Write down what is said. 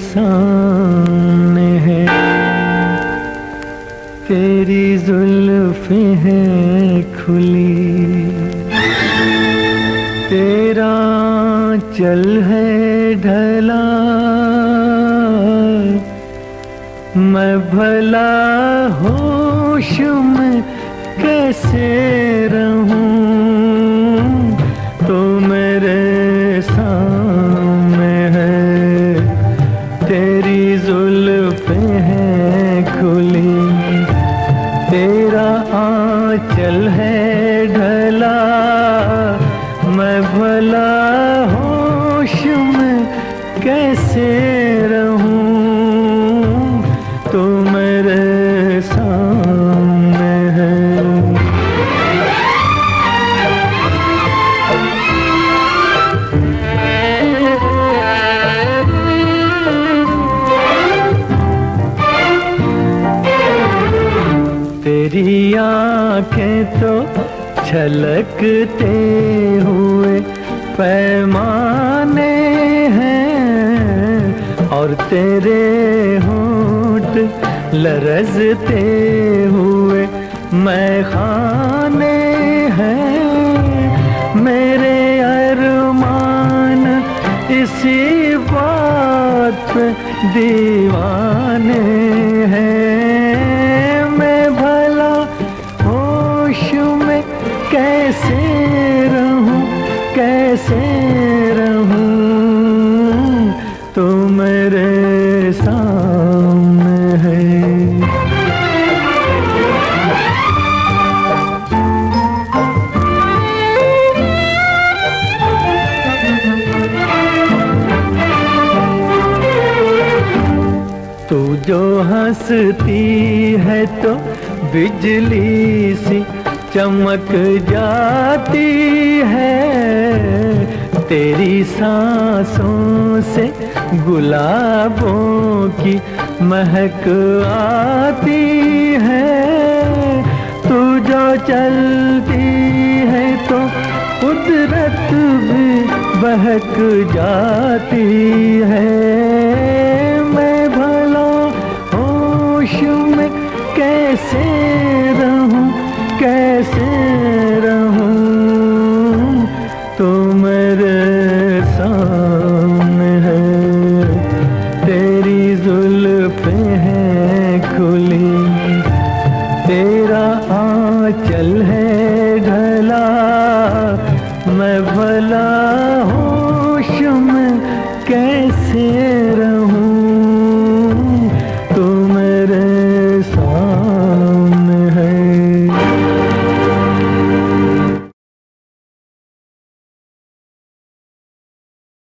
सामने है, तेरी जुल्फें हैं खुली, तेरा चल है ढला, मैं भला होश में कैसे रहूं, तो मेरे सामने है, तेरी जुल्फें हैं खुली, तेरा आंचल है ढला, मैं भला होश में कैसे रहूं, तो मेरे सामने है। तेरी आँखें तो छलकते हुए पैमाने हैं, और तेरे होंठ लरजते हुए मैखाने हैं, मेरे अरमान इसी बात पे दीवाने हैं, मैं भला होश में कैसे रहूं, कैसे रहूं, तो मेरे सामने है। तू जो हंसती है तो बिजली सी चमक जाती है, तेरी सांसों से गुलाबों की महक आती है, तू जो चलती है तो कुदरत भी बहक जाती है, मैं भला होश में कैसे रहूं, कैसे रहूं, तो मेरे सामने है, तेरी जुल्फें हैं खुली, तेरा आंचल है ढला, मैं भला